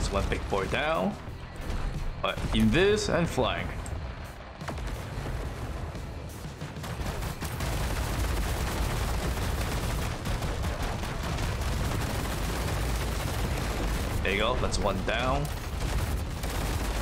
That's one big boy down. But invis and flank. There you go, that's one down.